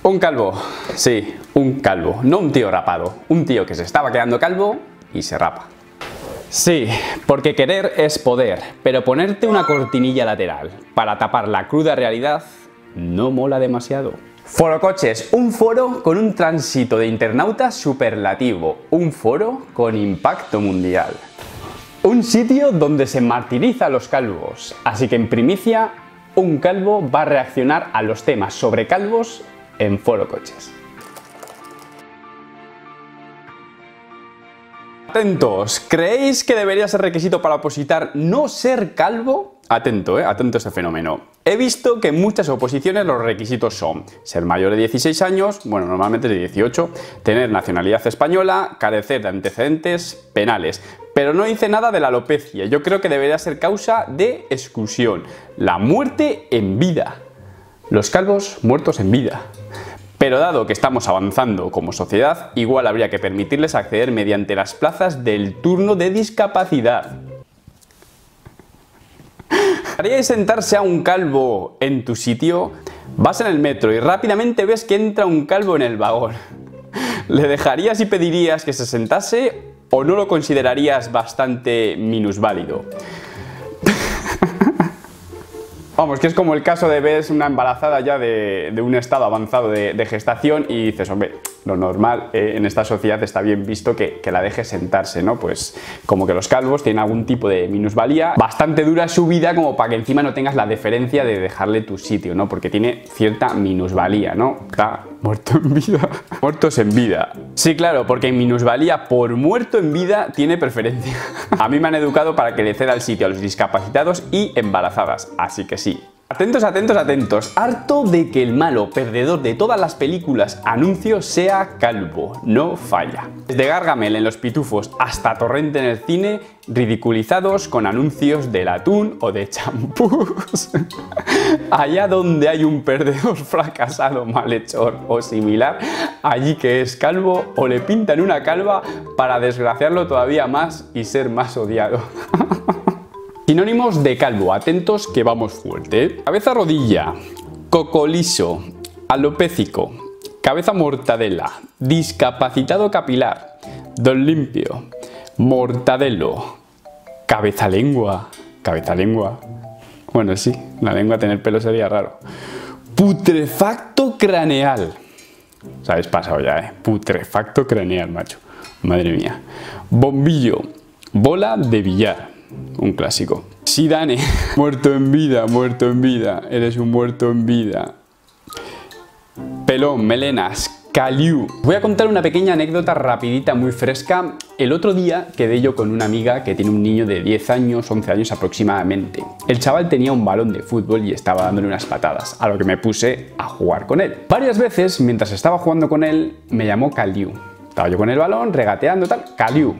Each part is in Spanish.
Un calvo, sí, un calvo, no un tío rapado, un tío que se estaba quedando calvo y se rapa. Sí, porque querer es poder, pero ponerte una cortinilla lateral para tapar la cruda realidad no mola demasiado. Forocoches, un foro con un tránsito de internautas superlativo, un foro con impacto mundial. Un sitio donde se martiriza a los calvos, así que en primicia, un calvo va a reaccionar a los temas sobre calvos en Forocoches. Atentos, ¿creéis que debería ser requisito para opositar no ser calvo? Atento a este fenómeno. He visto que en muchas oposiciones los requisitos son ser mayor de 16 años, bueno, normalmente de 18, tener nacionalidad española, carecer de antecedentes penales. Pero no dice nada de la alopecia. Yo creo que debería ser causa de exclusión. La muerte en vida. Los calvos muertos en vida. Pero dado que estamos avanzando como sociedad, igual habría que permitirles acceder mediante las plazas del turno de discapacidad. ¿Haríais sentarse a un calvo en tu sitio? Vas en el metro y rápidamente ves que entra un calvo en el vagón. ¿Le dejarías y pedirías que se sentase o no lo considerarías bastante minusválido? Vamos, que es como el caso de ves una embarazada ya de un estado avanzado de gestación y dices, hombre, lo normal en esta sociedad está bien visto que la dejes sentarse, ¿no? Pues como que los calvos tienen algún tipo de minusvalía bastante dura su vida como para que encima no tengas la deferencia de dejarle tu sitio, ¿no? Porque tiene cierta minusvalía, ¿no? Está muerto en vida. Muertos en vida. Sí, claro, porque en minusvalía por muerto en vida tiene preferencia. A mí me han educado para que le ceda el sitio a los discapacitados y embarazadas, así que sí. Atentos, atentos, atentos. Harto de que el malo perdedor de todas las películas anuncios sea calvo. No falla. Desde Gargamel en Los Pitufos hasta Torrente en el cine, ridiculizados con anuncios del atún o de champús. Allá donde hay un perdedor fracasado, malhechor o similar, allí que es calvo o le pintan una calva para desgraciarlo todavía más y ser más odiado. Sinónimos de calvo, atentos que vamos fuerte. Cabeza rodilla, coco liso, alopécico, cabeza mortadela, discapacitado capilar, don limpio, mortadelo, cabeza lengua. Bueno, sí, la lengua tener pelo sería raro. Putrefacto craneal. Os habéis pasado ya, putrefacto craneal, macho. Madre mía. Bombillo, bola de billar. Un clásico. Sidane, muerto en vida, eres un muerto en vida. Pelón, melenas, caliu. Voy a contar una pequeña anécdota rapidita, muy fresca. El otro día quedé yo con una amiga que tiene un niño de 10 años, 11 años aproximadamente. El chaval tenía un balón de fútbol y estaba dándole unas patadas, a lo que me puse a jugar con él. Varias veces, mientras estaba jugando con él, me llamó Caliu. Estaba yo con el balón, regateando, tal. Caliu.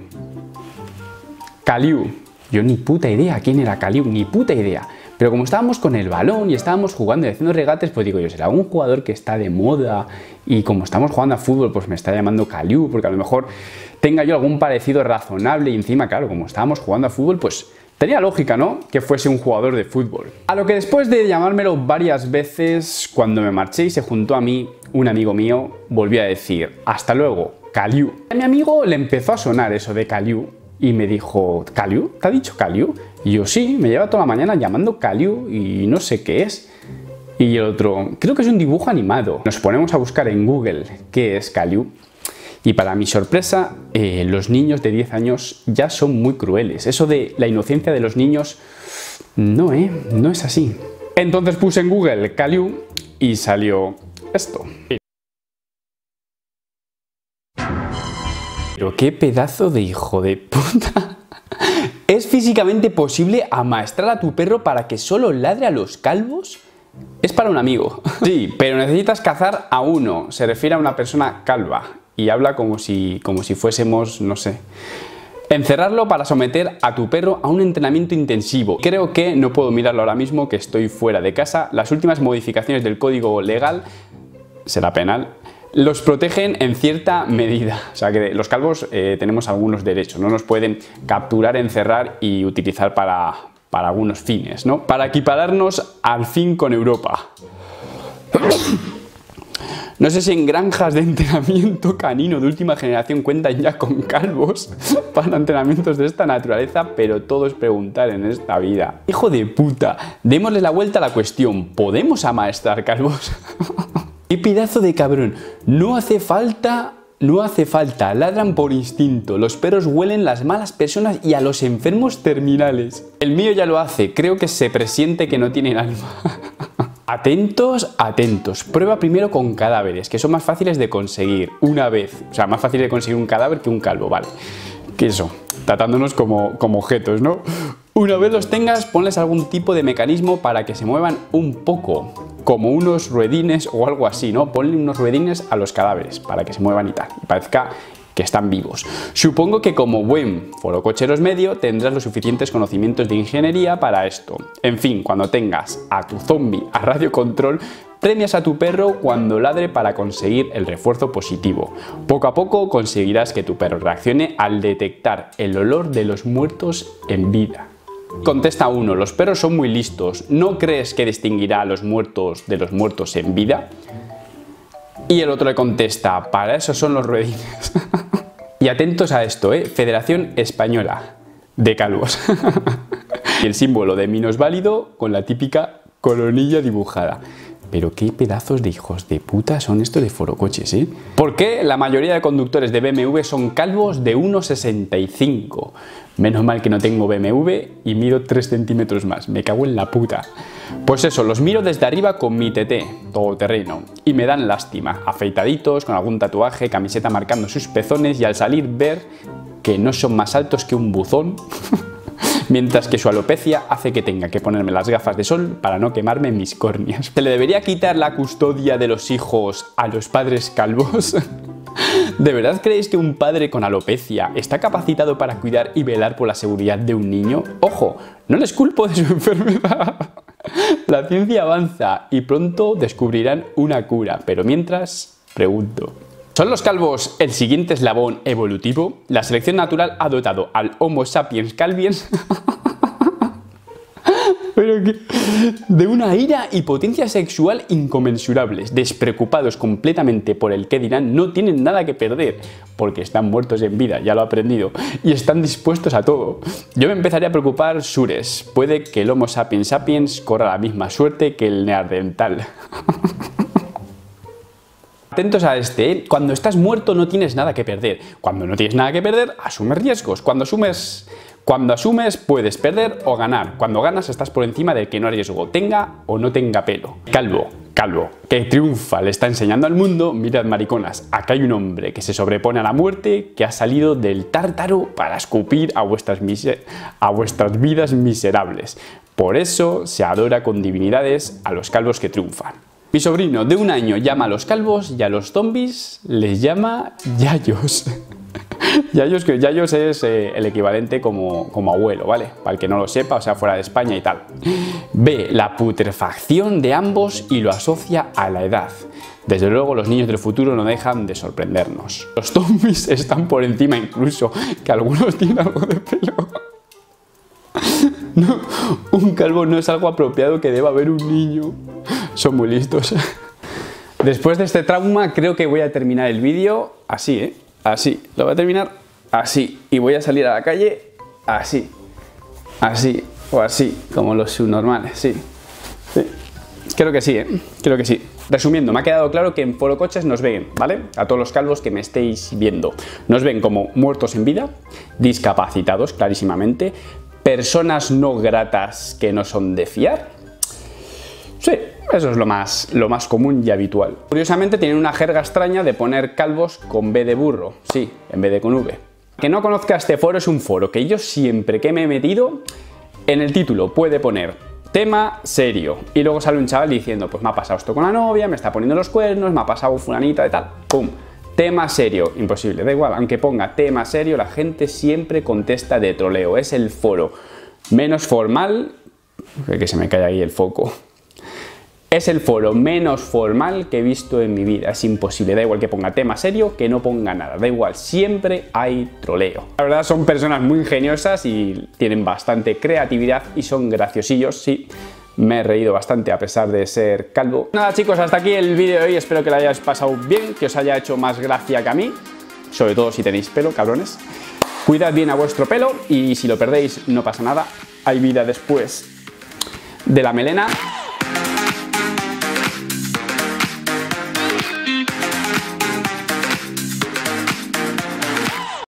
Caliu. Yo ni puta idea quién era Caliu, ni puta idea. Pero como estábamos con el balón y estábamos jugando y haciendo regates, pues digo yo, será un jugador que está de moda y como estamos jugando a fútbol, pues me está llamando Caliu, porque a lo mejor tenga yo algún parecido razonable y encima, claro, como estábamos jugando a fútbol, pues tenía lógica, ¿no? Que fuese un jugador de fútbol. A lo que después de llamármelo varias veces, cuando me marché y se juntó a mí, un amigo mío volvió a decir, hasta luego, Caliu. A mi amigo le empezó a sonar eso de Caliu. Y me dijo, ¿Caliu? ¿Te ha dicho Caliu? Y yo, sí, me lleva toda la mañana llamando Caliu y no sé qué es. Y el otro, creo que es un dibujo animado. Nos ponemos a buscar en Google qué es Caliu. Y para mi sorpresa, los niños de 10 años ya son muy crueles. Eso de la inocencia de los niños, no, no es así. Entonces puse en Google Caliu y salió esto. Pero qué pedazo de hijo de puta. ¿Es físicamente posible amaestrar a tu perro para que solo ladre a los calvos? Es para un amigo. Sí, pero necesitas cazar a uno. Se refiere a una persona calva. Y habla como si fuésemos, no sé. Encerrarlo para someter a tu perro a un entrenamiento intensivo. Creo que no puedo mirarlo ahora mismo, que estoy fuera de casa. Las últimas modificaciones del código legal, será penal, los protegen en cierta medida. O sea que los calvos tenemos algunos derechos, no nos pueden capturar, encerrar y utilizar para algunos fines, ¿no? Para equipararnos al fin con Europa. No sé si en granjas de entrenamiento canino de última generación cuentan ya con calvos para entrenamientos de esta naturaleza, pero todo es preguntar en esta vida. Hijo de puta, démosle la vuelta a la cuestión. ¿Podemos amaestrar calvos? ¡Qué pedazo de cabrón! No hace falta, ladran por instinto. Los perros huelen las malas personas y a los enfermos terminales. El mío ya lo hace, creo que se presiente que no tienen alma. Atentos, atentos. Prueba primero con cadáveres, que son más fáciles de conseguir una vez. O sea, más fácil de conseguir un cadáver que un calvo, vale. Que eso, tratándonos como objetos, ¿no? Una vez los tengas, ponles algún tipo de mecanismo para que se muevan un poco, como unos ruedines o algo así, ¿no? Ponle unos ruedines a los cadáveres para que se muevan y tal, y parezca que están vivos. Supongo que como buen forococheros medio tendrás los suficientes conocimientos de ingeniería para esto. En fin, cuando tengas a tu zombie a radio control, premias a tu perro cuando ladre para conseguir el refuerzo positivo. Poco a poco conseguirás que tu perro reaccione al detectar el olor de los muertos en vida. Contesta uno, los perros son muy listos, ¿no crees que distinguirá a los muertos de los muertos en vida? Y el otro le contesta, para eso son los ruedines. Y atentos a esto, Federación Española de Calvos. Y el símbolo de minusválido con la típica coronilla dibujada. Pero qué pedazos de hijos de puta son estos de forocoches, ¿eh? ¿Por qué la mayoría de conductores de BMW son calvos de 1,65? Menos mal que no tengo BMW y mido 3 centímetros más. Me cago en la puta. Pues eso, los miro desde arriba con mi TT, todoterreno, y me dan lástima. Afeitaditos, con algún tatuaje, camiseta marcando sus pezones y al salir ver que no son más altos que un buzón. Mientras que su alopecia hace que tenga que ponerme las gafas de sol para no quemarme mis córneas. ¿Se le debería quitar la custodia de los hijos a los padres calvos? ¿De verdad creéis que un padre con alopecia está capacitado para cuidar y velar por la seguridad de un niño? ¡Ojo! No les culpo de su enfermedad. La ciencia avanza y pronto descubrirán una cura, pero mientras, pregunto. ¿Son los calvos el siguiente eslabón evolutivo? ¿La selección natural ha dotado al Homo sapiens calviens pero que de una ira y potencia sexual inconmensurables? Despreocupados completamente por el qué dirán, no tienen nada que perder, porque están muertos en vida, ya lo he aprendido, y están dispuestos a todo. Yo me empezaría a preocupar sures. Puede que el Homo sapiens sapiens corra la misma suerte que el neandertal. Atentos a este, Cuando estás muerto no tienes nada que perder. Cuando no tienes nada que perder, asumes riesgos. Cuando asumes puedes perder o ganar. Cuando ganas estás por encima del que no arriesgó, tenga o no tenga pelo. Calvo, que triunfa, le está enseñando al mundo, mirad mariconas, acá hay un hombre que se sobrepone a la muerte, que ha salido del tártaro para escupir a vuestras vidas miserables. Por eso se adora con divinidades a los calvos que triunfan. Mi sobrino de 1 año llama a los calvos y a los zombies les llama yayos. Yayos es el equivalente como abuelo, ¿vale? Para el que no lo sepa, o sea, fuera de España y tal. Ve la putrefacción de ambos y lo asocia a la edad. Desde luego, los niños del futuro no dejan de sorprendernos. Los zombies están por encima incluso, que algunos tienen algo de pelo. No, un calvo no es algo apropiado que deba haber un niño. Son muy listos. Después de este trauma creo que voy a terminar el vídeo así, Así. Lo voy a terminar así. Y voy a salir a la calle así. Así o así, como los subnormales, sí. Creo que sí, Creo que sí. Resumiendo, me ha quedado claro que en Forocoches nos ven, ¿vale? A todos los calvos que me estéis viendo. Nos ven como muertos en vida, discapacitados, clarísimamente, personas no gratas que no son de fiar. Sí, eso es lo más común y habitual. Curiosamente tienen una jerga extraña de poner calvos con B de burro, sí, en vez de con V. Que no conozca este foro es un foro que yo siempre que me he metido, en el título puede poner tema serio y luego sale un chaval diciendo, pues me ha pasado esto con la novia, me está poniendo los cuernos, me ha pasado fulanita de tal, pum. Tema serio, imposible, da igual, aunque ponga tema serio, la gente siempre contesta de troleo. Es el foro menos formal, que se me cae ahí el foco. Es el foro menos formal que he visto en mi vida, es imposible, da igual que ponga tema serio, que no ponga nada, da igual, siempre hay troleo. La verdad son personas muy ingeniosas y tienen bastante creatividad y son graciosillos, sí, me he reído bastante a pesar de ser calvo. Nada chicos, hasta aquí el vídeo de hoy, espero que lo hayáis pasado bien, que os haya hecho más gracia que a mí, sobre todo si tenéis pelo, cabrones. Cuidad bien a vuestro pelo y si lo perdéis no pasa nada, hay vida después de la melena.